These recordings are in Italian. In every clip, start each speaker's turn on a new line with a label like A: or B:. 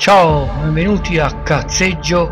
A: Ciao, benvenuti a Cazzeggio.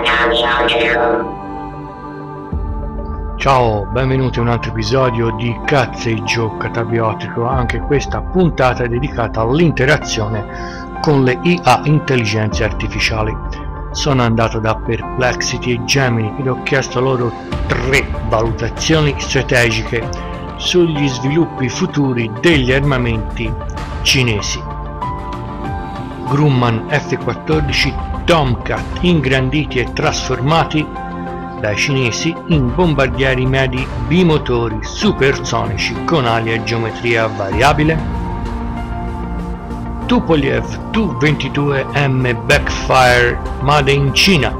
A: Ciao, benvenuti a un altro episodio di Cazzeggio Catabiotico. Anche questa puntata è dedicata all'interazione con le IA, intelligenze artificiali. Sono andato da Perplexity e Gemini ed ho chiesto loro 3 valutazioni strategiche sugli sviluppi futuri degli armamenti cinesi. Grumman F-14 Tomcat ingranditi e trasformati dai cinesi in bombardieri medi bimotori supersonici con ali a geometria variabile. Tupolev Tu-22M Backfire Made in Cina.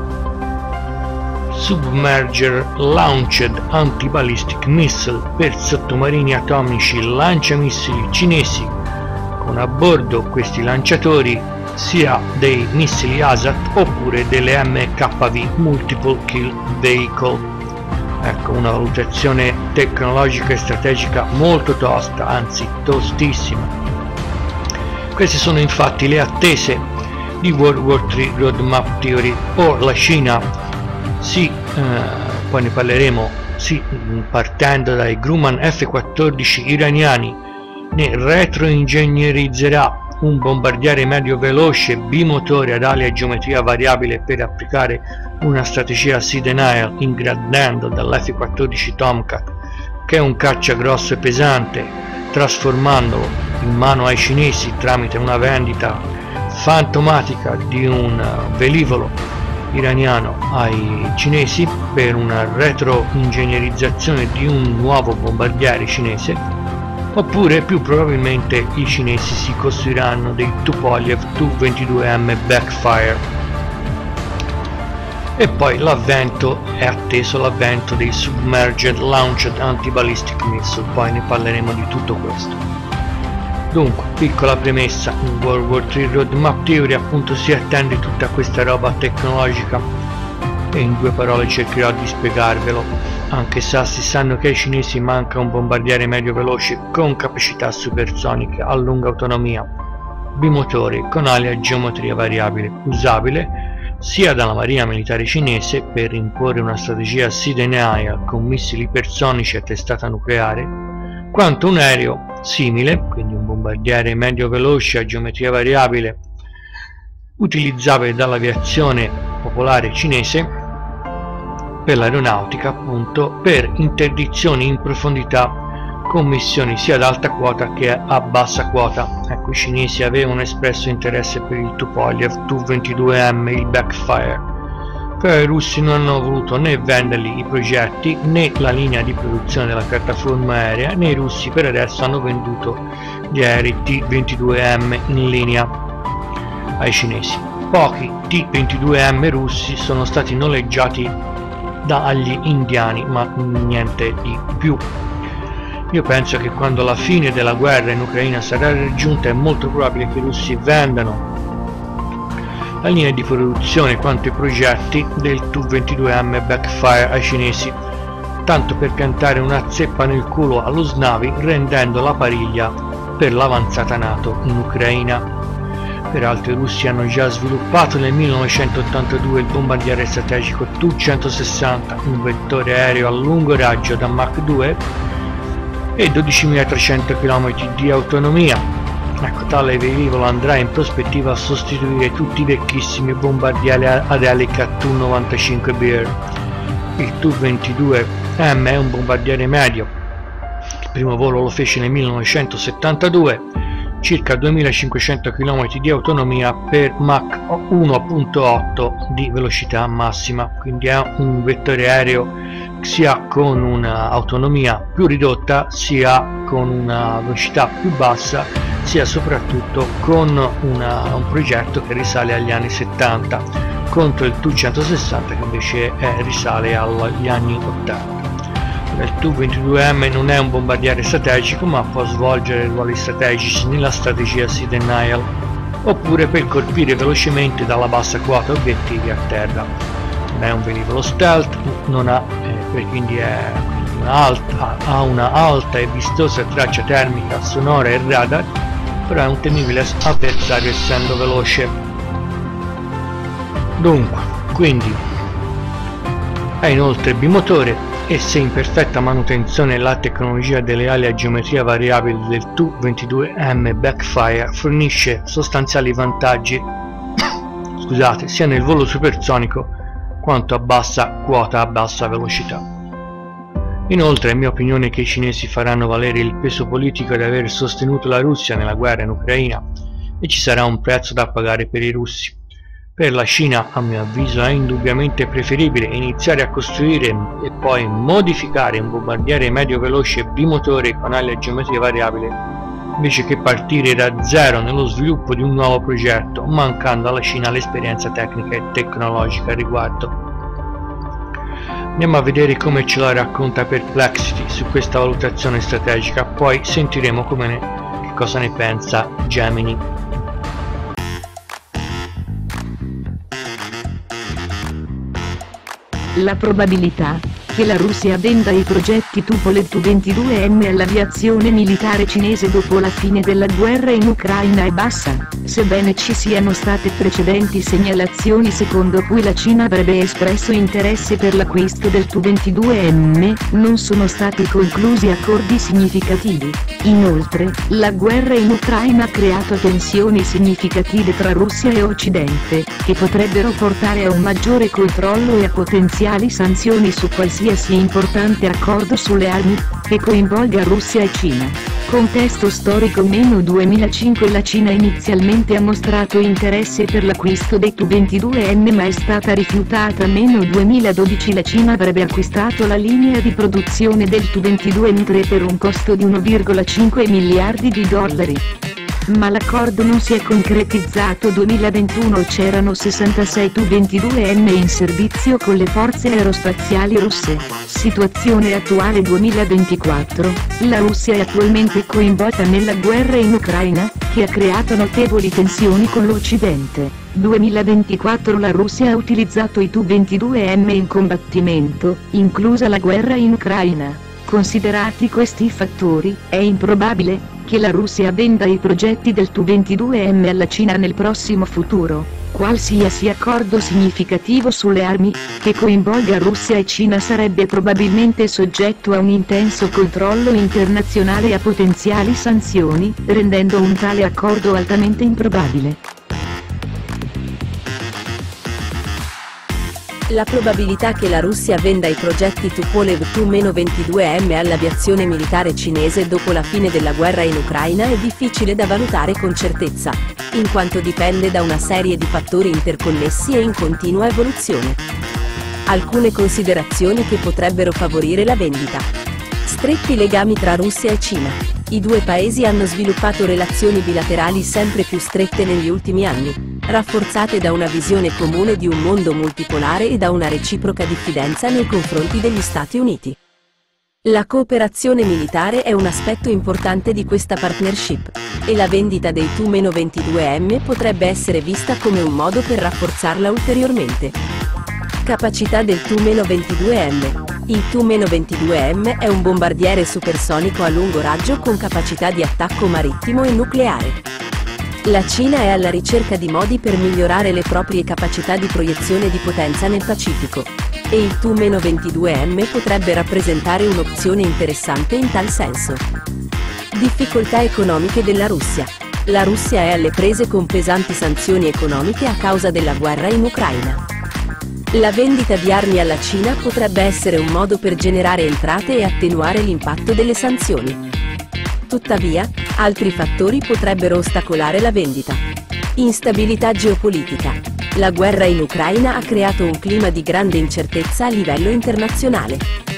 A: Submerger Launched Anti-Ballistic Missile per sottomarini atomici lanciamissili cinesi, con a bordo questi lanciatori sia dei missili ASAT oppure delle MKV Multiple Kill Vehicle. Ecco, una valutazione tecnologica e strategica molto tosta, anzi tostissima. Queste sono infatti le attese di World War III Roadmap Theory. La Cina poi ne parleremo, partendo dai Grumman F-14 iraniani, ne retroingegnerizzerà un bombardiere medio veloce bimotore ad ali a geometria variabile per applicare una strategia Sea Denial, ingrandendo dall'F-14 Tomcat, che è un caccia grosso e pesante, trasformandolo in mano ai cinesi tramite una vendita fantomatica di un velivolo iraniano ai cinesi per una retroingegnerizzazione di un nuovo bombardiere cinese. Oppure più probabilmente i cinesi si costruiranno dei Tupolev Tu-22M Backfire. E poi è atteso l'avvento dei Submerged Launched Anti-Ballistic Missile, poi ne parleremo di tutto questo. Dunque, piccola premessa, in World War III Roadmap Theory appunto si attende tutta questa roba tecnologica e in 2 parole cercherò di spiegarvelo. Anche se si sanno che ai cinesi manca un bombardiere medio veloce con capacità supersoniche a lunga autonomia, bimotore con ali a geometria variabile, usabile sia dalla marina militare cinese per imporre una strategia Sea Denial con missili ipersonici a testata nucleare, quanto un aereo simile, quindi un bombardiere medio veloce a geometria variabile utilizzabile dall'aviazione popolare cinese per l'aeronautica, appunto, per interdizioni in profondità con missioni sia ad alta quota che a bassa quota. Ecco, i cinesi avevano espresso interesse per il Tupolev Tu-22M, il Backfire, però i russi non hanno voluto né vendergli i progetti né la linea di produzione della piattaforma aerea, né i russi per adesso hanno venduto gli aerei T-22M in linea ai cinesi. Pochi T-22M russi sono stati noleggiati dagli indiani, ma niente di più. Io penso che quando la fine della guerra in Ucraina sarà raggiunta è molto probabile che i russi vendano la linea di produzione quanto i progetti del Tu-22M Backfire ai cinesi, tanto per piantare una zeppa nel culo allo Snavi, rendendo la pariglia per l'avanzata NATO in Ucraina. Peraltro i russi hanno già sviluppato nel 1982 il bombardiere strategico Tu-160, un vettore aereo a lungo raggio da Mach 2 e 12.300 km di autonomia. Ecco, tale velivolo andrà in prospettiva a sostituire tutti i vecchissimi bombardieri ad elica Tu-95 Bear. Il Tu-22M è un bombardiere medio. Il primo volo lo fece nel 1972, circa 2500 km di autonomia per Mach 1.8 di velocità massima, quindi è un vettore aereo sia con un'autonomia più ridotta, sia con una velocità più bassa, sia soprattutto con un progetto che risale agli anni 70 contro il Tu-160 che invece risale agli anni 80. Il Tu-22M non è un bombardiere strategico, ma può svolgere ruoli strategici nella strategia Sea Denial oppure per colpire velocemente dalla bassa quota obiettivi a terra. Non è un velivolo stealth, quindi ha una alta e vistosa traccia termica, sonora e radar, però è un temibile avversario essendo veloce. Dunque, quindi è inoltre bimotore e se in perfetta manutenzione la tecnologia delle ali a geometria variabile del Tu-22M Backfire fornisce sostanziali vantaggi scusate, sia nel volo supersonico quanto a bassa quota a bassa velocità. Inoltre è mia opinione che i cinesi faranno valere il peso politico di aver sostenuto la Russia nella guerra in Ucraina e ci sarà un prezzo da pagare per i russi. Per la Cina, a mio avviso, è indubbiamente preferibile iniziare a costruire e poi modificare un bombardiere medio veloce bimotore con ali a geometria variabile invece che partire da zero nello sviluppo di un nuovo progetto, mancando alla Cina l'esperienza tecnica e tecnologica al riguardo. Andiamo a vedere come ce la racconta Perplexity su questa valutazione strategica, poi sentiremo che cosa ne pensa Gemini.
B: La probabilità che la Russia venda i progetti Tupolev Tu-22M all'aviazione militare cinese dopo la fine della guerra in Ucraina è bassa, sebbene ci siano state precedenti segnalazioni secondo cui la Cina avrebbe espresso interesse per l'acquisto del Tu-22M, non sono stati conclusi accordi significativi. Inoltre, la guerra in Ucraina ha creato tensioni significative tra Russia e Occidente, che potrebbero portare a un maggiore controllo e a potenziali sanzioni su qualsiasi importante accordo sulle armi, che coinvolga Russia e Cina. Contesto storico - 2005 La Cina inizialmente ha mostrato interesse per l'acquisto dei Tu-22M ma è stata rifiutata. - 2012 La Cina avrebbe acquistato la linea di produzione del Tu-22M3 per un costo di 1,5 miliardi di dollari. Ma l'accordo non si è concretizzato. 2021 c'erano 66 Tu-22M in servizio con le forze aerospaziali russe. Situazione attuale 2024, la Russia è attualmente coinvolta nella guerra in Ucraina, che ha creato notevoli tensioni con l'Occidente. 2024 la Russia ha utilizzato i Tu-22M in combattimento, inclusa la guerra in Ucraina. Considerati questi fattori, è improbabile che la Russia venda i progetti del Tu-22M alla Cina nel prossimo futuro. Qualsiasi accordo significativo sulle armi, che coinvolga Russia e Cina sarebbe probabilmente soggetto a un intenso controllo internazionale e a potenziali sanzioni, rendendo un tale accordo altamente improbabile.
C: La probabilità che la Russia venda i progetti Tupolev Tu-22M all'aviazione militare cinese dopo la fine della guerra in Ucraina è difficile da valutare con certezza, in quanto dipende da una serie di fattori interconnessi e in continua evoluzione. Alcune considerazioni che potrebbero favorire la vendita. Stretti legami tra Russia e Cina. I due paesi hanno sviluppato relazioni bilaterali sempre più strette negli ultimi anni, rafforzate da una visione comune di un mondo multipolare e da una reciproca diffidenza nei confronti degli Stati Uniti. La cooperazione militare è un aspetto importante di questa partnership, e la vendita dei Tu-22M potrebbe essere vista come un modo per rafforzarla ulteriormente. Capacità del Tu-22M. Il Tu-22M è un bombardiere supersonico a lungo raggio con capacità di attacco marittimo e nucleare. La Cina è alla ricerca di modi per migliorare le proprie capacità di proiezione di potenza nel Pacifico, e il Tu-22M potrebbe rappresentare un'opzione interessante in tal senso. Difficoltà economiche della Russia. La Russia è alle prese con pesanti sanzioni economiche a causa della guerra in Ucraina. La vendita di armi alla Cina potrebbe essere un modo per generare entrate e attenuare l'impatto delle sanzioni. Tuttavia, altri fattori potrebbero ostacolare la vendita. Instabilità geopolitica. La guerra in Ucraina ha creato un clima di grande incertezza a livello internazionale.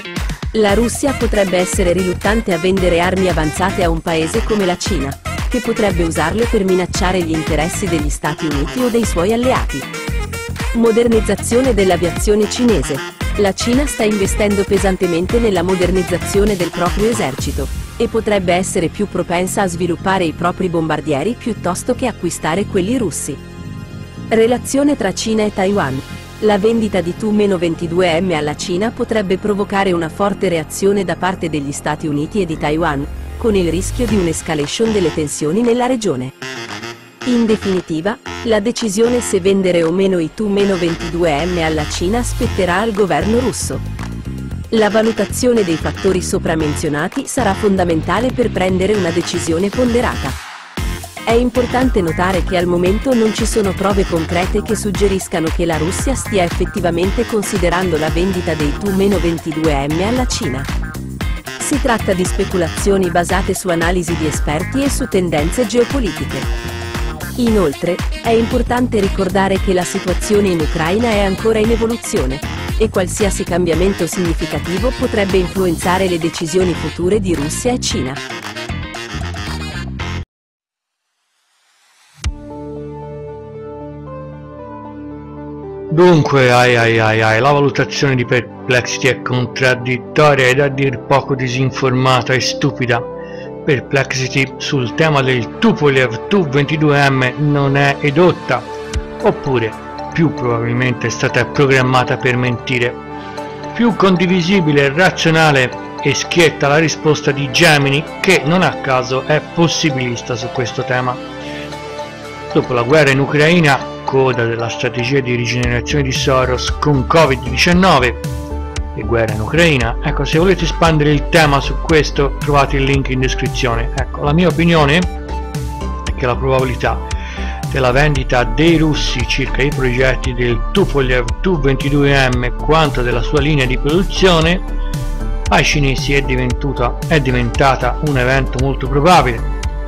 C: La Russia potrebbe essere riluttante a vendere armi avanzate a un paese come la Cina, che potrebbe usarle per minacciare gli interessi degli Stati Uniti o dei suoi alleati. Modernizzazione dell'aviazione cinese. La Cina sta investendo pesantemente nella modernizzazione del proprio esercito, e potrebbe essere più propensa a sviluppare i propri bombardieri piuttosto che acquistare quelli russi. Relazione tra Cina e Taiwan. La vendita di Tu-22M alla Cina potrebbe provocare una forte reazione da parte degli Stati Uniti e di Taiwan, con il rischio di un'escalation delle tensioni nella regione. In definitiva, La decisione se vendere o meno i Tu-22M alla Cina spetterà al governo russo. La valutazione dei fattori sopra menzionati sarà fondamentale per prendere una decisione ponderata. È importante notare che al momento non ci sono prove concrete che suggeriscano che la Russia stia effettivamente considerando la vendita dei Tu-22M alla Cina. Si tratta di speculazioni basate su analisi di esperti e su tendenze geopolitiche. Inoltre, è importante ricordare che la situazione in Ucraina è ancora in evoluzione, e qualsiasi cambiamento significativo potrebbe influenzare le decisioni future di Russia e Cina.
A: Dunque, la valutazione di Perplexity è contraddittoria ed a dir poco disinformata e stupida. Perplexity sul tema del Tupolev Tu-22M non è edotta, oppure più probabilmente è stata programmata per mentire. Più condivisibile, razionale e schietta la risposta di Gemini, che non a caso è possibilista su questo tema. Dopo la guerra in Ucraina, coda della strategia di rigenerazione di Soros con Covid-19 e guerra in Ucraina, ecco, se volete espandere il tema su questo trovate il link in descrizione. Ecco, la mia opinione è che la probabilità della vendita dei russi circa i progetti del Tupolev Tu-22M quanto della sua linea di produzione ai cinesi è diventata un evento molto probabile.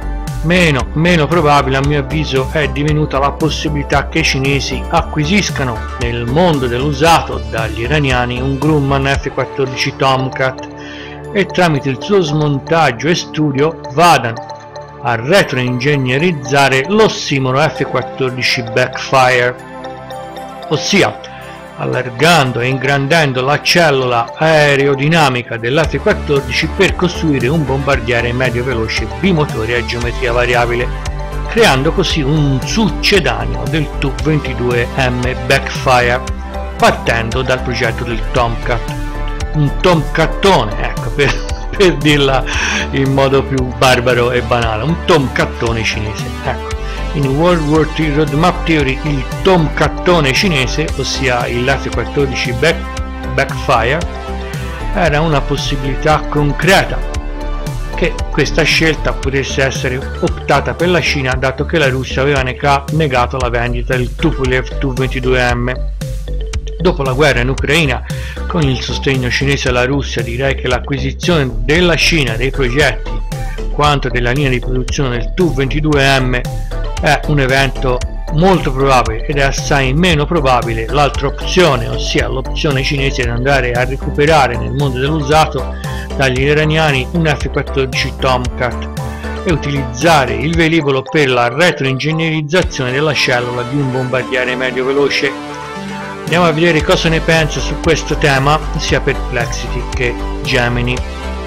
A: Meno probabile, a mio avviso, è divenuta la possibilità che i cinesi acquisiscano nel mondo dell'usato dagli iraniani un Grumman F-14 Tomcat e tramite il suo smontaggio e studio vadano a retroingegnerizzare l'ossimoro F-14 Backfire, ossia allargando e ingrandendo la cellula aerodinamica dell'F-14 per costruire un bombardiere medio veloce bimotore a geometria variabile, creando così un succedaneo del Tu-22M Backfire, partendo dal progetto del Tomcat. Un Tomcattone, ecco, per dirla in modo più barbaro e banale, un Tomcattone cinese, ecco. In World War III Roadmap Theory il Tomcattone cinese, ossia il F-14 Backfire, era una possibilità concreta che questa scelta potesse essere optata per la Cina, dato che la Russia aveva negato la vendita del Tupolev Tu-22M. Dopo la guerra in Ucraina, con il sostegno cinese alla Russia, direi che l'acquisizione della Cina dei progetti quanto della linea di produzione del Tu-22M è un evento molto probabile ed è assai meno probabile l'altra opzione, ossia l'opzione cinese di andare a recuperare nel mondo dell'usato dagli iraniani un F-14 Tomcat e utilizzare il velivolo per la retroingegnerizzazione della cellula di un bombardiere medio veloce. Andiamo a vedere cosa ne pensa su questo tema sia Perplexity che Gemini.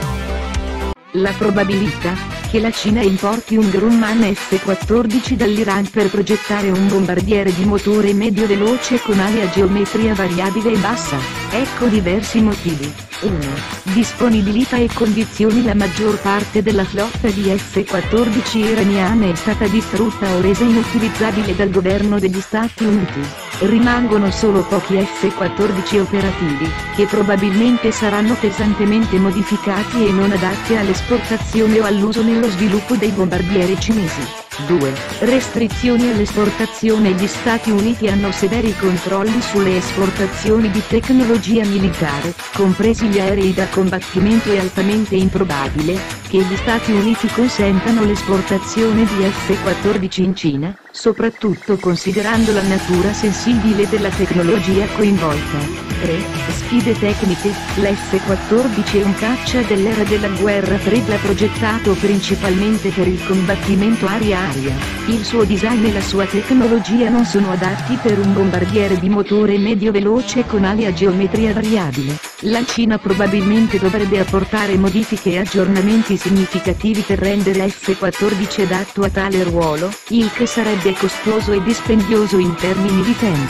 B: La probabilità che la Cina importi un Grumman F-14 dall'Iran per progettare un bombardiere di motore medio veloce con ali a geometria variabile e bassa. Ecco diversi motivi. 1. Disponibilità e condizioni. La maggior parte della flotta di F-14 iraniane è stata distrutta o resa inutilizzabile dal governo degli Stati Uniti. Rimangono solo pochi F-14 operativi, che probabilmente saranno pesantemente modificati e non adatti all'esportazione o all'uso nello sviluppo dei bombardieri cinesi. 2. Restrizioni all'esportazione. Gli Stati Uniti hanno severi controlli sulle esportazioni di tecnologia militare, compresi gli aerei da combattimento. È altamente improbabile che gli Stati Uniti consentano l'esportazione di F-14 in Cina, soprattutto considerando la natura sensibile della tecnologia coinvolta. 3. Sfide tecniche. L'F-14 è un caccia dell'era della guerra fredda progettato principalmente per il combattimento aria-aria. Il suo design e la sua tecnologia non sono adatti per un bombardiere di motore medio veloce con ali a geometria variabile. La Cina probabilmente dovrebbe apportare modifiche e aggiornamenti significativi per rendere F-14 adatto a tale ruolo, il che sarebbe costoso e dispendioso in termini di tempo.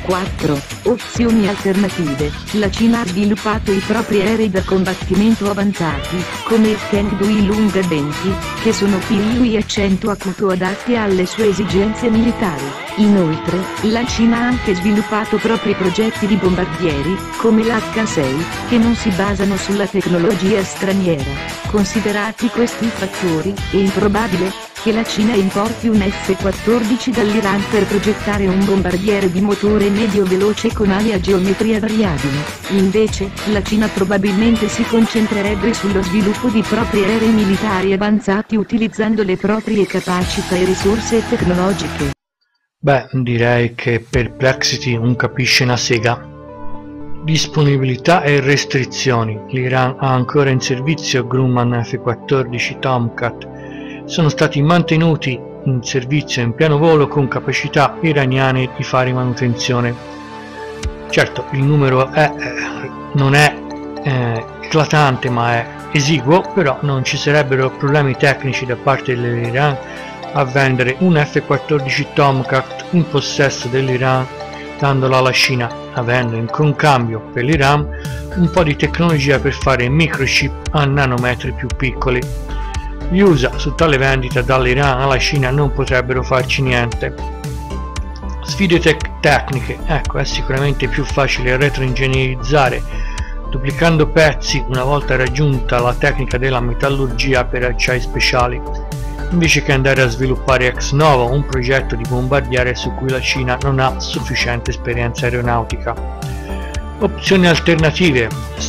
B: 4. Opzioni alternative. La Cina ha sviluppato i propri aerei da combattimento avanzati, come il Chengdu Ilunga 20, che sono più e 100 acuto adatti alle sue esigenze militari. Inoltre, la Cina ha anche sviluppato propri progetti di bombardieri, come l'H-6, che non si basano sulla tecnologia straniera. Considerati questi fattori, è improbabile che la Cina importi un F-14 dall'Iran per progettare un bombardiere bimotore medio veloce con ali a geometria variabile. Invece, la Cina probabilmente si concentrerebbe sullo sviluppo di propri aerei militari avanzati utilizzando le proprie capacità e risorse tecnologiche.
A: Beh, direi che Perplexity non capisce una sega. Disponibilità e restrizioni. L'Iran ha ancora in servizio Grumman F-14 Tomcat. Sono stati mantenuti in servizio in pieno volo con capacità iraniane di fare manutenzione. Certo, il numero non è eclatante, ma è esiguo, però non ci sarebbero problemi tecnici da parte dell'Iran a vendere un F-14 Tomcat in possesso dell'Iran, dandolo alla Cina, avendo in concambio per l'Iran un po' di tecnologia per fare microchip a nanometri più piccoli. Gli USA su tale vendita dall'Iran alla Cina non potrebbero farci niente. Sfide tecniche. Ecco, è sicuramente più facile retroingegnerizzare duplicando pezzi una volta raggiunta la tecnica della metallurgia per acciai speciali, invece che andare a sviluppare ex novo un progetto di bombardiere su cui la Cina non ha sufficiente esperienza aeronautica. Opzioni alternative.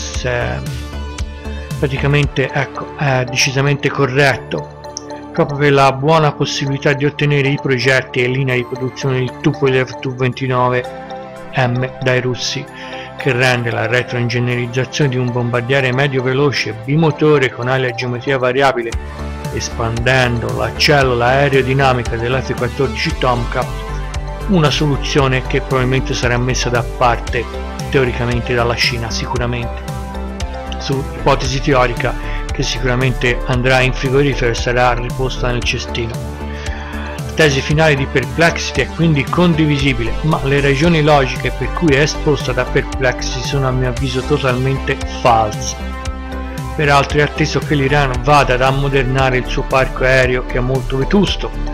A: Praticamente, ecco, è decisamente corretto, proprio per la buona possibilità di ottenere i progetti e linea di produzione di Tupolev Tu-29M dai russi, che rende la retroingegnerizzazione di un bombardiere medio veloce bimotore con ali a geometria variabile, espandendo la cellula aerodinamica dell'F-14 Tomcat, una soluzione che probabilmente sarà messa da parte teoricamente dalla Cina, sicuramente. Su ipotesi teorica che sicuramente andrà in frigorifero e sarà riposta nel cestino. La tesi finale di Perplexity è quindi condivisibile, ma le ragioni logiche per cui è esposta da Perplexity sono a mio avviso totalmente false. Peraltro è atteso che l'Iran vada ad ammodernare il suo parco aereo, che è molto vetusto.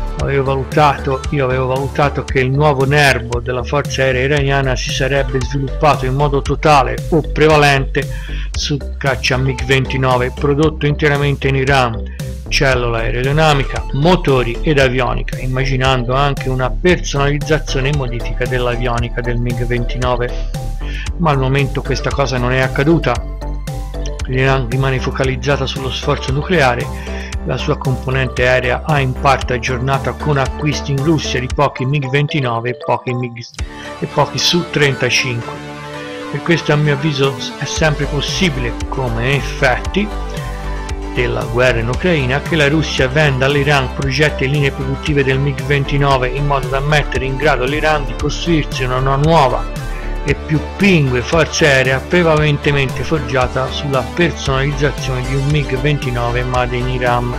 A: Io avevo valutato che il nuovo Nerbo della forza aerea iraniana si sarebbe sviluppato in modo totale o prevalente su caccia MiG-29, prodotto interamente in Iran, cellula aerodinamica, motori ed avionica, immaginando anche una personalizzazione e modifica dell'avionica del MiG-29. Ma al momento questa cosa non è accaduta. L'Iran rimane focalizzata sullo sforzo nucleare. La sua componente aerea ha in parte aggiornata con acquisti in Russia di pochi MiG-29 e pochi Su-35. Per questo a mio avviso è sempre possibile, come effetti della guerra in Ucraina, che la Russia venda all'Iran progetti e linee produttive del MiG-29 in modo da mettere in grado l'Iran di costruirsi una nuova e più pingue forza aerea prevalentemente forgiata sulla personalizzazione di un MiG-29 Made in Iran.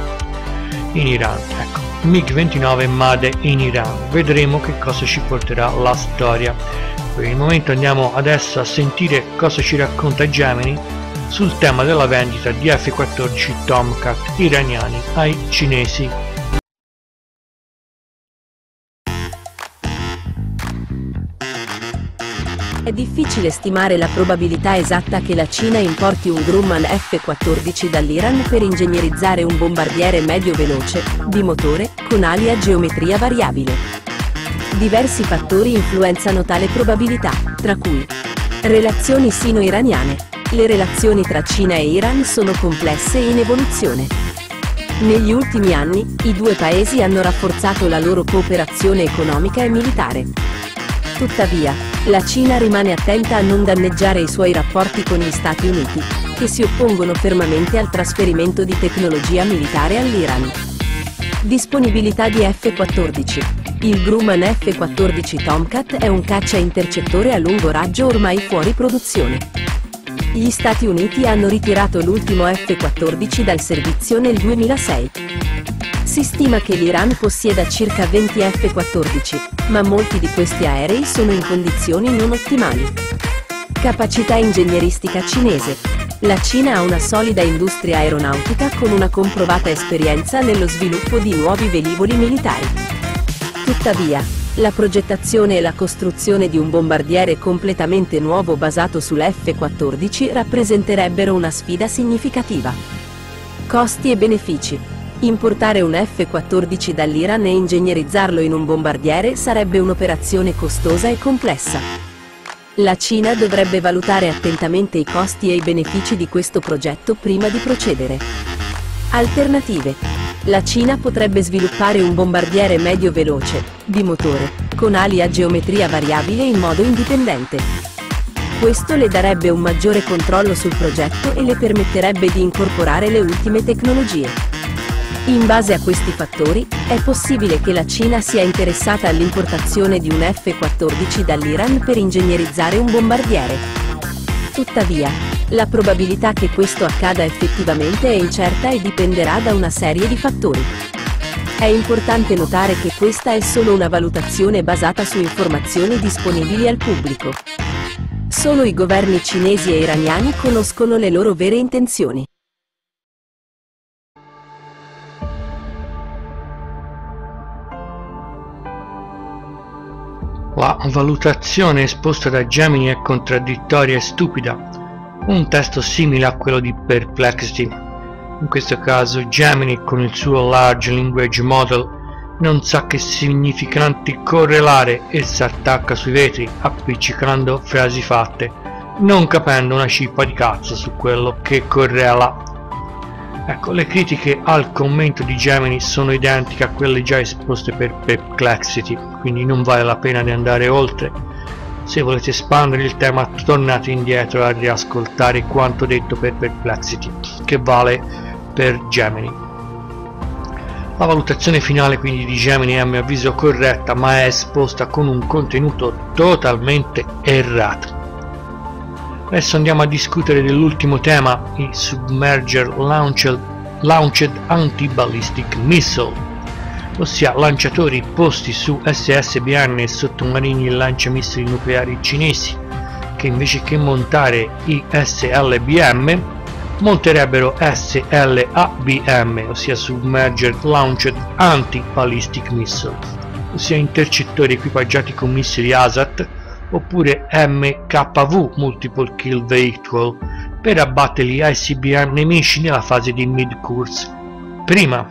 A: Ecco, MiG-29 Made in Iran. Vedremo che cosa ci porterà la storia. Per il momento andiamo adesso a sentire cosa ci racconta Gemini sul tema della vendita di F-14 Tomcat iraniani ai cinesi.
C: È difficile stimare la probabilità esatta che la Cina importi un Grumman F-14 dall'Iran per ingegnerizzare un bombardiere medio veloce, bimotore, con ali a geometria variabile. Diversi fattori influenzano tale probabilità, tra cui relazioni sino-iraniane. Le relazioni tra Cina e Iran sono complesse e in evoluzione. Negli ultimi anni, i due paesi hanno rafforzato la loro cooperazione economica e militare. Tuttavia, la Cina rimane attenta a non danneggiare i suoi rapporti con gli Stati Uniti, che si oppongono fermamente al trasferimento di tecnologia militare all'Iran. Disponibilità di F-14. Il Grumman F-14 Tomcat è un caccia intercettore a lungo raggio ormai fuori produzione. Gli Stati Uniti hanno ritirato l'ultimo F-14 dal servizio nel 2006. Si stima che l'Iran possieda circa 20 F-14, ma molti di questi aerei sono in condizioni non ottimali. Capacità ingegneristica cinese. La Cina ha una solida industria aeronautica con una comprovata esperienza nello sviluppo di nuovi velivoli militari. Tuttavia, la progettazione e la costruzione di un bombardiere completamente nuovo basato sull'F-14 rappresenterebbero una sfida significativa. Costi e benefici. Importare un F-14 dall'Iran e ingegnerizzarlo in un bombardiere sarebbe un'operazione costosa e complessa. La Cina dovrebbe valutare attentamente i costi e i benefici di questo progetto prima di procedere. Alternative. La Cina potrebbe sviluppare un bombardiere medio veloce, bimotore, con ali a geometria variabile in modo indipendente. Questo le darebbe un maggiore controllo sul progetto e le permetterebbe di incorporare le ultime tecnologie. In base a questi fattori, è possibile che la Cina sia interessata all'importazione di un F-14 dall'Iran per ingegnerizzare un bombardiere. Tuttavia, la probabilità che questo accada effettivamente è incerta e dipenderà da una serie di fattori. È importante notare che questa è solo una valutazione basata su informazioni disponibili al pubblico. Solo i governi cinesi e iraniani conoscono le loro vere intenzioni.
A: La valutazione esposta da Gemini è contraddittoria e stupida, un testo simile a quello di Perplexity. In questo caso Gemini, con il suo Large Language Model, non sa che significanti correlare e si attacca sui vetri, appiccicando frasi fatte, non capendo una cippa di cazzo su quello che correla. Ecco, le critiche al commento di Gemini sono identiche a quelle già esposte per Perplexity, quindi non vale la pena di andare oltre. Se volete espandere il tema, tornate indietro a riascoltare quanto detto per Perplexity, che vale per Gemini. La valutazione finale quindi di Gemini è a mio avviso corretta, ma è esposta con un contenuto totalmente errato. Adesso andiamo a discutere dell'ultimo tema, i Submerger Launched Anti-Ballistic Missile, ossia lanciatori posti su SSBN e sottomarini e lanciamissili nucleari cinesi, che invece che montare i SLBM monterebbero SLABM, ossia Submerger Launched Anti-Ballistic Missile, ossia intercettori equipaggiati con missili ASAT oppure MKV Multiple Kill Vehicle per abbattere gli ICBM nemici nella fase di mid-course, prima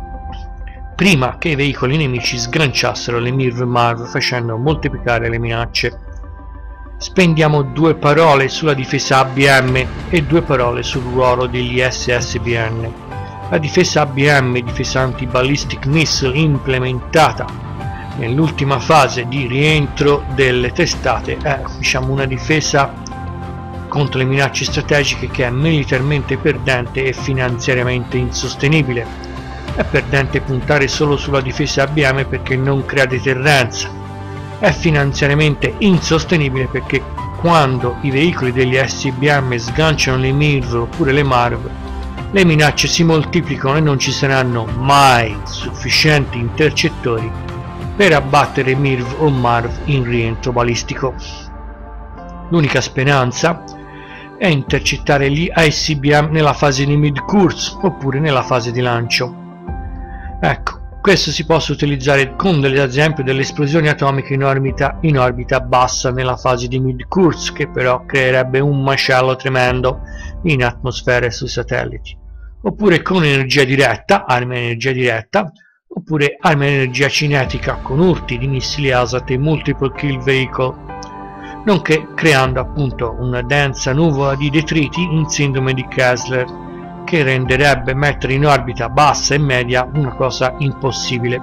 A: che i veicoli nemici sganciassero le MIRV-MARV facendo moltiplicare le minacce. Spendiamo 2 parole sulla difesa ABM e 2 parole sul ruolo degli SSBN. La difesa ABM, difesa anti-ballistic missile, implementata nell'ultima fase di rientro delle testate, è una difesa contro le minacce strategiche che è militarmente perdente e finanziariamente insostenibile. È perdente puntare solo sulla difesa ABM perché non crea deterrenza. È finanziariamente insostenibile perché quando i veicoli degli SBM sganciano le MIRV oppure le MARV, le minacce si moltiplicano e non ci saranno mai sufficienti intercettori per abbattere MIRV o MARV in rientro balistico. L'unica speranza è intercettare gli ICBM nella fase di mid-course oppure nella fase di lancio. Ecco, questo si possa utilizzare con l'esempio delle esplosioni atomiche in orbita bassa nella fase di mid-course, che però creerebbe un macello tremendo in atmosfera e sui satelliti, oppure con energia diretta, armi a energia diretta, oppure armi a energia cinetica con urti di missili ASAT e Multiple Kill Vehicle, nonché creando appunto una densa nuvola di detriti in sindrome di Kessler, che renderebbe mettere in orbita bassa e media una cosa impossibile.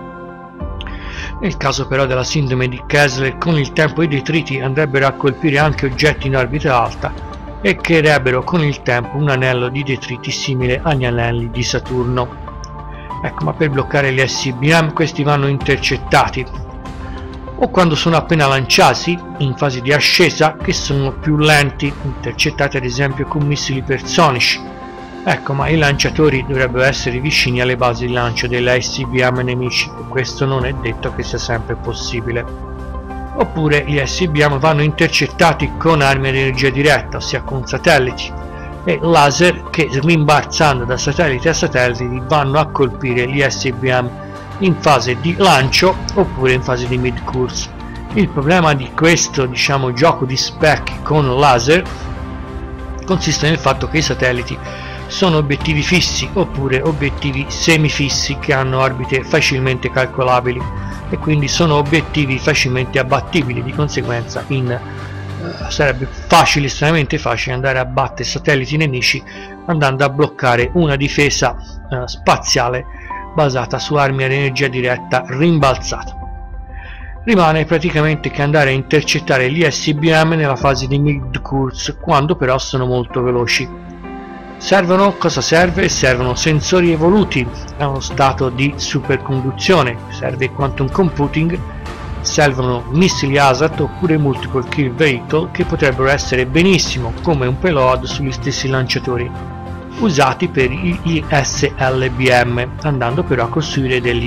A: Nel caso però della sindrome di Kessler, con il tempo i detriti andrebbero a colpire anche oggetti in orbita alta e creerebbero con il tempo un anello di detriti simile agli anelli di Saturno. Ecco, ma per bloccare gli SCBM questi vanno intercettati, o quando sono appena lanciati in fase di ascesa, che sono più lenti, intercettati ad esempio con missili ipersonici, Ecco, ma i lanciatori dovrebbero essere vicini alle basi di lancio delle ICBM nemici, e questo non è detto che sia sempre possibile. Oppure gli ICBM vanno intercettati con armi ad energia diretta, ossia con satelliti e laser che, rimbalzando da satellite a satelliti, vanno a colpire gli ICBM in fase di lancio oppure in fase di mid-course. Il problema di questo, gioco di specchi con laser consiste nel fatto che i satelliti sono obiettivi fissi oppure obiettivi semifissi che hanno orbite facilmente calcolabili e quindi sono obiettivi facilmente abbattibili. Di conseguenza sarebbe facile, estremamente facile, andare a battere satelliti nemici andando a bloccare una difesa spaziale basata su armi ad energia diretta rimbalzata. Rimane praticamente che andare a intercettare gli ICBM nella fase di mid-course, quando però sono molto veloci. Cosa serve? Servono sensori evoluti a uno stato di superconduzione, serve quantum computing, servono missili ASAT oppure multiple kill vehicle che potrebbero essere benissimo come un payload sugli stessi lanciatori, usati per gli SLBM, andando però a costruire degli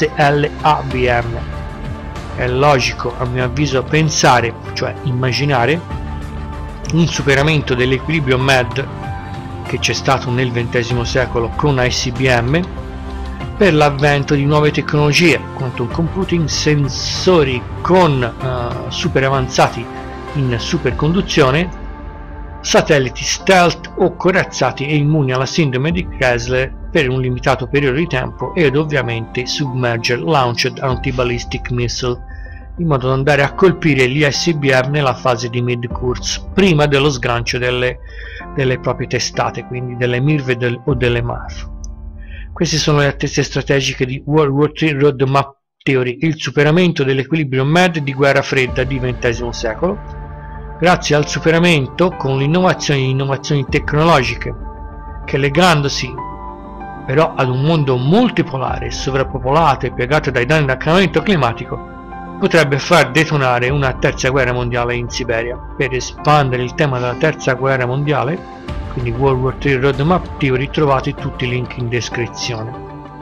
A: SLABM. È logico, a mio avviso, pensare, cioè immaginare, un superamento dell'equilibrio MAD che c'è stato nel XX secolo con ICBM per l'avvento di nuove tecnologie, quantum computing, sensori con super avanzati in superconduzione, satelliti stealth o corazzati e immuni alla sindrome di Kessler per un limitato periodo di tempo, ed ovviamente Submerged Launched Anti-Ballistic Missile, in modo da andare a colpire gli ICBM nella fase di mid-course prima dello sgancio delle proprie testate, quindi delle MIRV o delle MARV. Queste sono le attese strategiche di World War III Roadmap Theory, il superamento dell'equilibrio MAD di guerra fredda di XX secolo, grazie al superamento con l'innovazione di innovazioni tecnologiche che, legandosi però ad un mondo multipolare, sovrappopolato e piagato dai danni del cambiamento climatico, potrebbe far detonare una terza guerra mondiale in Siberia. Per espandere il tema della terza guerra mondiale, quindi World War III Roadmap Theory, trovate tutti i link in descrizione.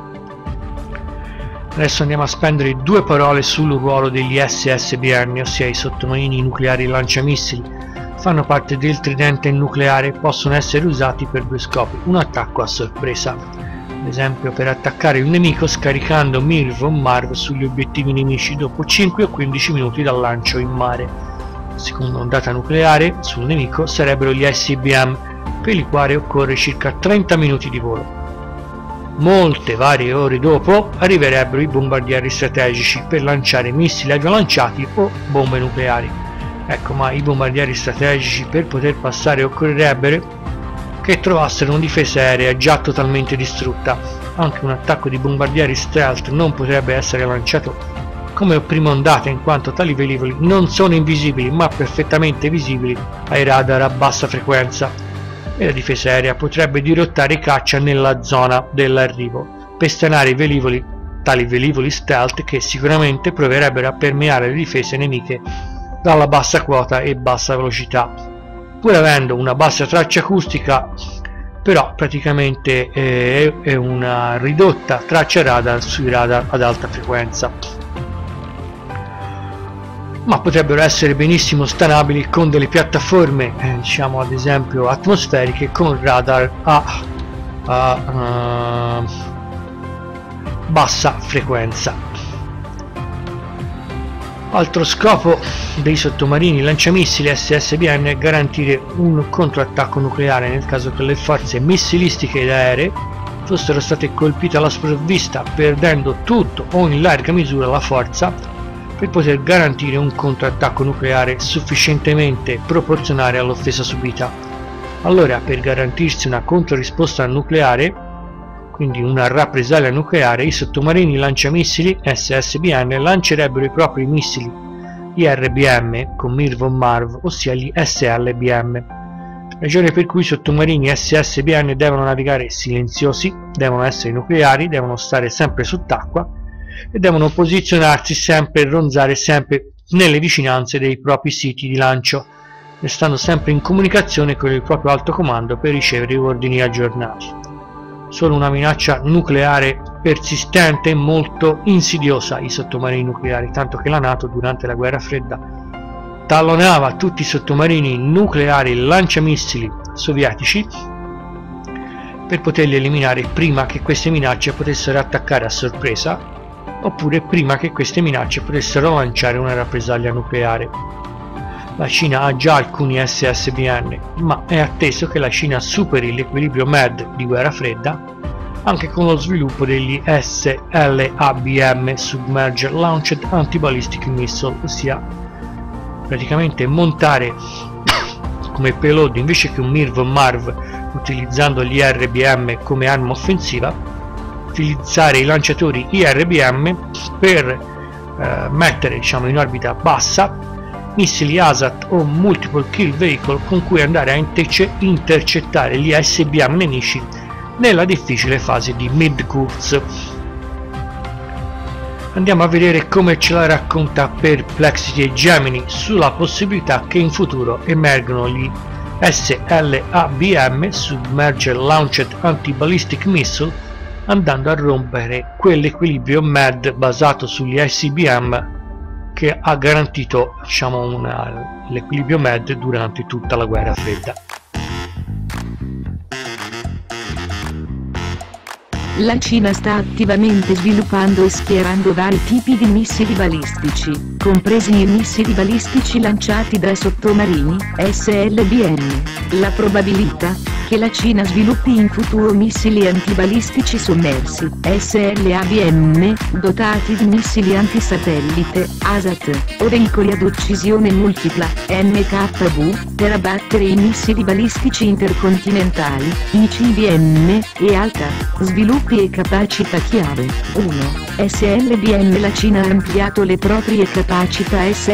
A: Adesso andiamo a spendere due parole sul ruolo degli SSBN, ossia i sottomarini nucleari lanciamissili. Fanno parte del tridente nucleare e possono essere usati per due scopi: un attacco a sorpresa, ad esempio per attaccare il nemico scaricando MIRV o MARV sugli obiettivi nemici dopo 5 o 15 minuti dal lancio in mare. La seconda ondata nucleare sul nemico sarebbero gli ICBM, per i quali occorre circa 30 minuti di volo. Molte varie ore dopo arriverebbero i bombardieri strategici per lanciare missili aerolanciati o bombe nucleari. Ecco, ma i bombardieri strategici, per poter passare, occorrerebbe che trovassero una difesa aerea già totalmente distrutta. Anche un attacco di bombardieri stealth non potrebbe essere lanciato come prima ondata, in quanto tali velivoli non sono invisibili ma perfettamente visibili ai radar a bassa frequenza, e la difesa aerea potrebbe dirottare i caccia nella zona dell'arrivo per stanare tali velivoli stealth, che sicuramente proverebbero a permeare le difese nemiche dalla bassa quota e bassa velocità, pur avendo una bassa traccia acustica, però praticamente è una ridotta traccia radar sui radar ad alta frequenza, ma potrebbero essere benissimo stanabili con delle piattaforme ad esempio atmosferiche con radar a bassa frequenza. Altro scopo dei sottomarini lanciamissili SSBN è garantire un controattacco nucleare nel caso che le forze missilistiche ed aeree fossero state colpite alla sprovvista, perdendo tutto o in larga misura la forza per poter garantire un controattacco nucleare sufficientemente proporzionale all'offesa subita. Allora, per garantirsi una controrisposta nucleare, quindi una rappresaglia nucleare, i sottomarini lanciamissili SSBN lancerebbero i propri missili IRBM con MIRV o MARV, ossia gli SLBM, ragione per cui i sottomarini SSBN devono navigare silenziosi, devono essere nucleari, devono stare sempre sott'acqua e devono posizionarsi sempre e ronzare sempre nelle vicinanze dei propri siti di lancio, restando sempre in comunicazione con il proprio alto comando per ricevere ordini aggiornati. Sono una minaccia nucleare persistente e molto insidiosa i sottomarini nucleari, tanto che la NATO durante la guerra fredda tallonava tutti i sottomarini nucleari lanciamissili sovietici per poterli eliminare prima che queste minacce potessero attaccare a sorpresa, oppure prima che queste minacce potessero lanciare una rappresaglia nucleare. La Cina ha già alcuni SSBN, ma è atteso che la Cina superi l'equilibrio MAD di guerra fredda anche con lo sviluppo degli SLABM Submerged Launched Anti-Ballistic Missile, ossia praticamente montare come payload invece che un MIRV-MARV utilizzando gli IRBM come arma offensiva, utilizzare i lanciatori IRBM per mettere in orbita bassa missili ASAT o Multiple Kill Vehicle con cui andare a intercettare gli ICBM nemici nella difficile fase di mid-course. Andiamo a vedere come ce la racconta Perplexity e Gemini sulla possibilità che in futuro emergano gli SLABM Submerged Launched Anti-Ballistic Missile, andando a rompere quell'equilibrio MAD basato sugli ICBM che ha garantito l'equilibrio MAD durante tutta la guerra fredda.
B: La Cina sta attivamente sviluppando e schierando vari tipi di missili balistici, compresi i missili balistici lanciati da sottomarini, SLBM. La probabilità che la Cina sviluppi in futuro missili antibalistici sommersi, SLABM, dotati di missili antisatellite, ASAT, o veicoli ad uccisione multipla, MKV, per abbattere i missili balistici intercontinentali, ICBM, e alta, sviluppi e capacità chiave. 1. SLBM. La Cina ha ampliato le proprie capacità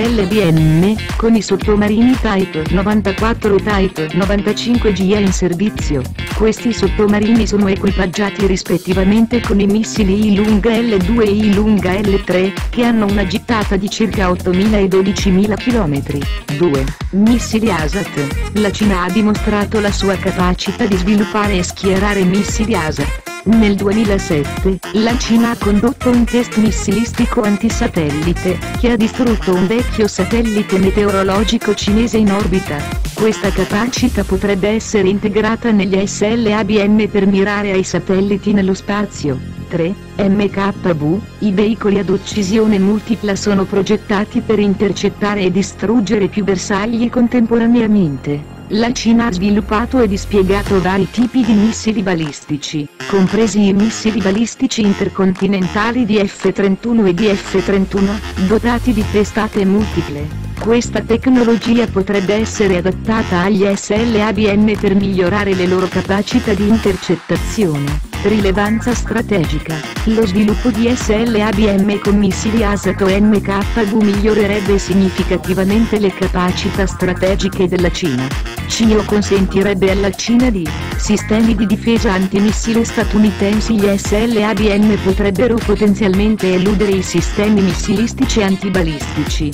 B: SLBM, con i sottomarini Type 94 e Type 95GA in servizio. Questi sottomarini sono equipaggiati rispettivamente con i missili I-Lunga L2 e I-Lunga L3, che hanno una gittata di circa 8.000 e 12.000 km. 2. Missili ASAT. La Cina ha dimostrato la sua capacità di sviluppare e schierare missili ASAT. Nel 2007, la Cina ha condotto un test missilistico antisatellite, che ha distrutto un vecchio satellite meteorologico cinese in orbita. Questa capacità potrebbe essere integrata negli SLABM per mirare ai satelliti nello spazio. 3. MKV. I veicoli ad uccisione multipla sono progettati per intercettare e distruggere più bersagli contemporaneamente. La Cina ha sviluppato e dispiegato vari tipi di missili balistici, compresi i missili balistici intercontinentali di F-31 e di F-31, dotati di testate multiple. Questa tecnologia potrebbe essere adattata agli SLABM per migliorare le loro capacità di intercettazione. Rilevanza strategica. Lo sviluppo di SLABM con missili ASAT o MKV migliorerebbe significativamente le capacità strategiche della Cina. Ciò consentirebbe alla Cina di sistemi di difesa antimissile statunitensi. Gli SLABM potrebbero potenzialmente eludere i sistemi missilistici antibalistici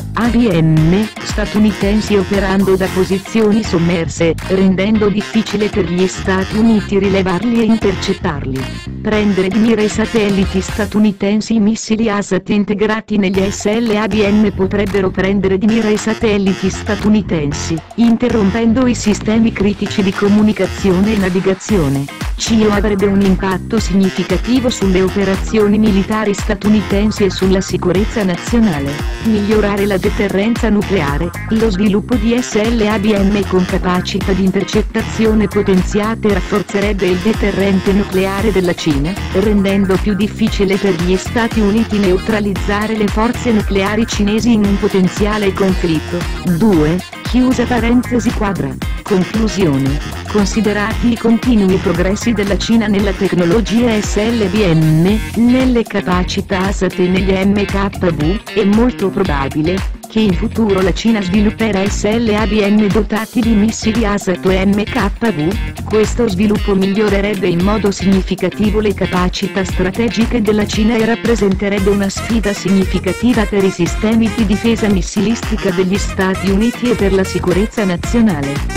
B: ABM statunitensi operando da posizioni sommerse, rendendo difficile per gli Stati Uniti rilevarli e intercettarli. Prendere di mira i satelliti statunitensi. I missili ASAT integrati negli SLABM potrebbero prendere di mira i satelliti statunitensi, interrompendo i sistemi critici di comunicazione e navigazione. Ciò avrebbe un impatto significativo sulle operazioni militari statunitensi e sulla sicurezza nazionale. Migliorare la deterrenza nucleare. Lo sviluppo di SLABM con capacità di intercettazione potenziate rafforzerebbe il deterrente nucleare della Cina, rendendo più difficile per gli Stati Uniti neutralizzare le forze nucleari cinesi in un potenziale conflitto. 2. Chiusa parentesi quadra. Conclusione. Considerati i continui progressi della Cina nella tecnologia SLBM, nelle capacità ASAT e negli MKV, è molto probabile che in futuro la Cina svilupperà SLABM dotati di missili ASAT o MKV, questo sviluppo migliorerebbe in modo significativo le capacità strategiche della Cina e rappresenterebbe una sfida significativa per i sistemi di difesa missilistica degli Stati Uniti e per la sicurezza nazionale.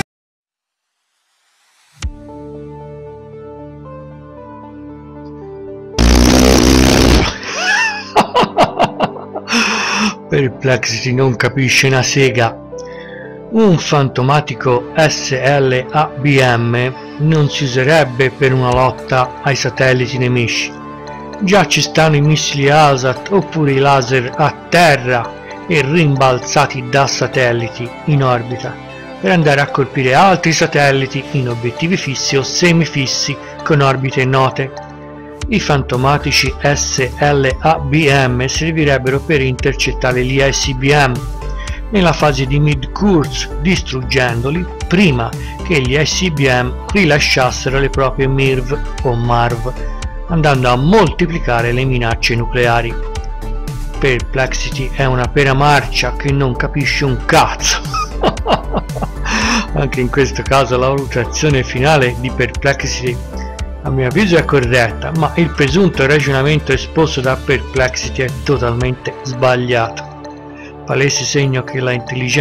A: Perplexity non capisce una sega. Un fantomatico SLABM non si userebbe per una lotta ai satelliti nemici. Già ci stanno i missili ASAT oppure i laser a terra e rimbalzati da satelliti in orbita per andare a colpire altri satelliti in obiettivi fissi o semifissi con orbite note. I fantomatici SLABM servirebbero per intercettare gli ICBM nella fase di mid-course, distruggendoli prima che gli ICBM rilasciassero le proprie MIRV o MARV, andando a moltiplicare le minacce nucleari. Perplexity è una pera marcia che non capisce un cazzo. Anche in questo caso la valutazione finale di Perplexity a mio avviso è corretta, ma il presunto ragionamento esposto da Perplexity è totalmente sbagliato. Palese segno che la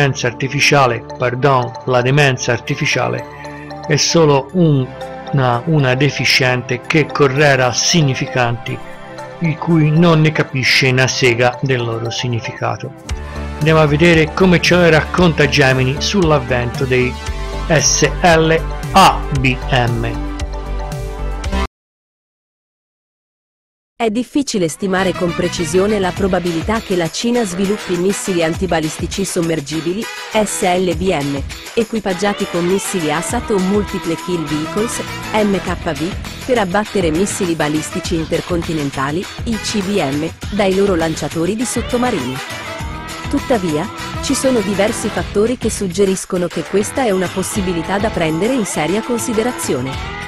A: demenza artificiale è solo una deficiente che correrà significanti di cui non ne capisce una sega del loro significato. Andiamo a vedere come ce lo racconta Gemini sull'avvento dei SLABM.
C: È difficile stimare con precisione la probabilità che la Cina sviluppi missili antibalistici sommergibili, SLBM, equipaggiati con missili ASAT o Multiple Kill Vehicles, MKV, per abbattere missili balistici intercontinentali, ICBM, dai loro lanciatori di sottomarini. Tuttavia, ci sono diversi fattori che suggeriscono che questa è una possibilità da prendere in seria considerazione.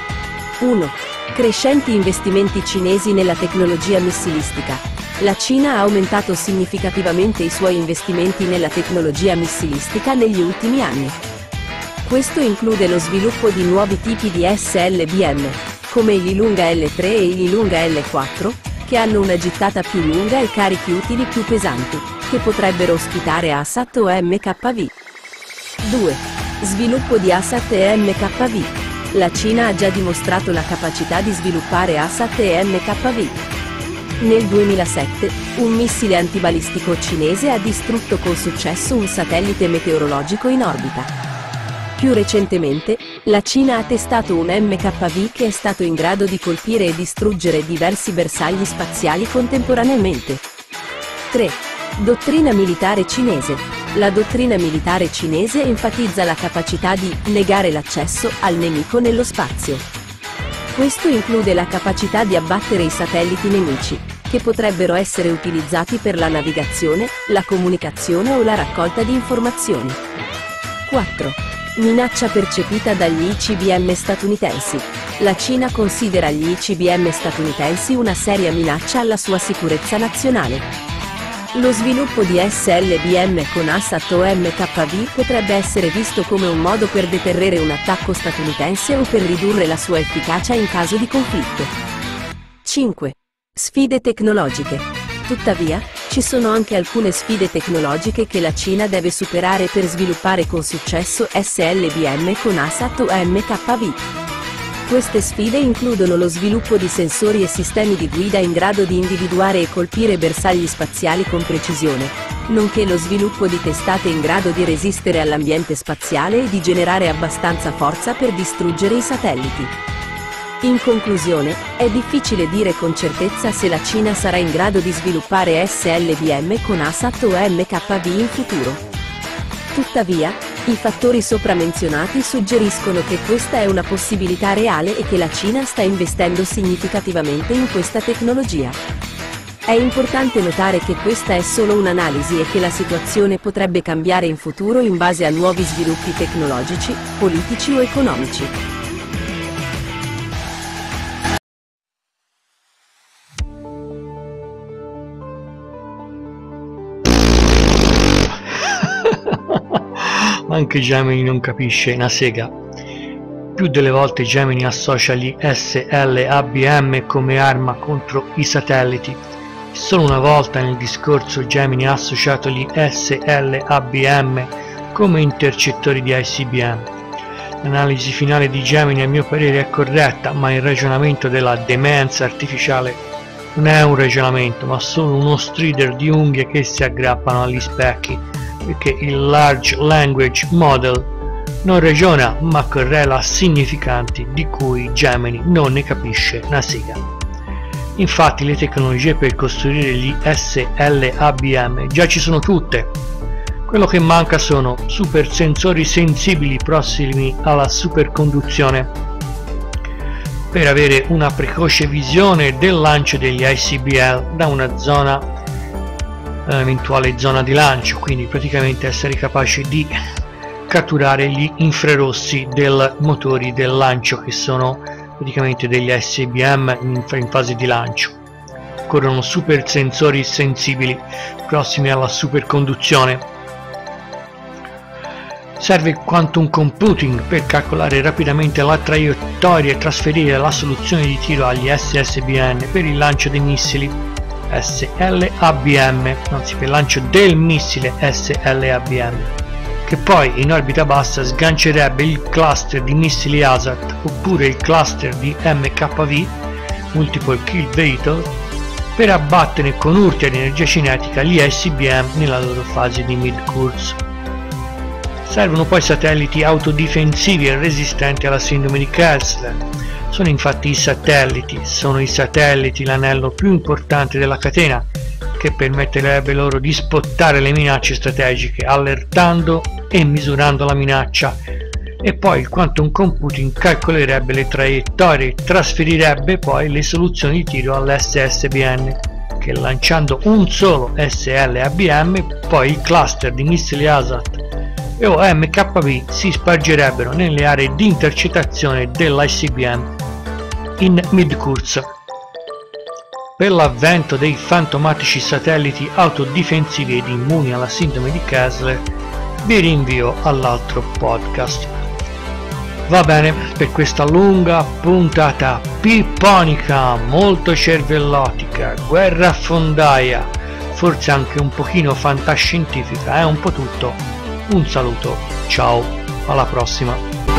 C: 1. Crescenti investimenti cinesi nella tecnologia missilistica. La Cina ha aumentato significativamente i suoi investimenti nella tecnologia missilistica negli ultimi anni. Questo include lo sviluppo di nuovi tipi di SLBM, come il Ilunga L3 e il Ilunga L4, che hanno una gittata più lunga e carichi utili più pesanti, che potrebbero ospitare ASAT o MKV. 2. Sviluppo di ASAT e MKV. La Cina ha già dimostrato la capacità di sviluppare ASAT e MKV. Nel 2007, un missile antibalistico cinese ha distrutto con successo un satellite meteorologico in orbita. Più recentemente, la Cina ha testato un MKV che è stato in grado di colpire e distruggere diversi bersagli spaziali contemporaneamente. 3. Dottrina militare cinese. La dottrina militare cinese enfatizza la capacità di negare l'accesso al nemico nello spazio. Questo include la capacità di abbattere i satelliti nemici, che potrebbero essere utilizzati per la navigazione, la comunicazione o la raccolta di informazioni. 4. Minaccia percepita dagli ICBM statunitensi. La Cina considera gli ICBM statunitensi una seria minaccia alla sua sicurezza nazionale. Lo sviluppo di SLBM con ASAT o MKV potrebbe essere visto come un modo per deterrere un attacco statunitense o per ridurre la sua efficacia in caso di conflitto. 5. Sfide tecnologiche. Tuttavia, ci sono anche alcune sfide tecnologiche che la Cina deve superare per sviluppare con successo SLBM con ASAT o MKV. Queste sfide includono lo sviluppo di sensori e sistemi di guida in grado di individuare e colpire bersagli spaziali con precisione, nonché lo sviluppo di testate in grado di resistere all'ambiente spaziale e di generare abbastanza forza per distruggere i satelliti. In conclusione, è difficile dire con certezza se la Cina sarà in grado di sviluppare SLBM con ASAT o MKV in futuro. Tuttavia, i fattori sopra menzionati suggeriscono che questa è una possibilità reale e che la Cina sta investendo significativamente in questa tecnologia. È importante notare che questa è solo un'analisi e che la situazione potrebbe cambiare in futuro in base a nuovi sviluppi tecnologici, politici o economici.
A: anche Gemini non capisce una sega. Più delle volte Gemini associa gli SLABM come arma contro i satelliti. Solo una volta nel discorso Gemini ha associato gli SLABM come intercettori di ICBM. L'analisi finale di Gemini a mio parere è corretta, ma il ragionamento della demenza artificiale non è un ragionamento, ma solo uno strider di unghie che si aggrappano agli specchi, perché il Large Language Model non ragiona ma correla significanti di cui Gemini non ne capisce una sega. Infatti le tecnologie per costruire gli SLABM già ci sono tutte. Quello che manca sono super sensori sensibili prossimi alla superconduzione per avere una precoce visione del lancio degli ICBM da una zona, eventuale zona di lancio, quindi praticamente essere capaci di catturare gli infrarossi dei motori del lancio, che sono praticamente degli ICBM in fase di lancio. Occorrono super sensori sensibili prossimi alla superconduzione. Serve quantum computing per calcolare rapidamente la traiettoria e trasferire la soluzione di tiro agli SSBN per il lancio dei missili SLABM, anzi per il lancio del missile SLABM, che poi in orbita bassa sgancerebbe il cluster di missili HASAT oppure il cluster di MKV, Multiple Kill Vehicle, per abbattere con urti ad energia cinetica gli ICBM nella loro fase di mid-course. Servono poi satelliti autodifensivi e resistenti alla sindrome di Kessler. Sono infatti i satelliti l'anello più importante della catena, che permetterebbe loro di spottare le minacce strategiche allertando e misurando la minaccia, e poi il quantum computing calcolerebbe le traiettorie e trasferirebbe poi le soluzioni di tiro all'SSBN, che lanciando un solo SLABM poi il cluster di missili HASAT o MKV si spargerebbero nelle aree di intercettazione dell'ICBM in mid-course. Per l'avvento dei fantomatici satelliti autodifensivi ed immuni alla sindrome di Kessler vi rinvio all'altro podcast. Va bene, per questa lunga puntata pipponica, molto cervellotica, guerrafondaia, forse anche un pochino fantascientifica, un po' tutto. Un saluto, ciao, alla prossima.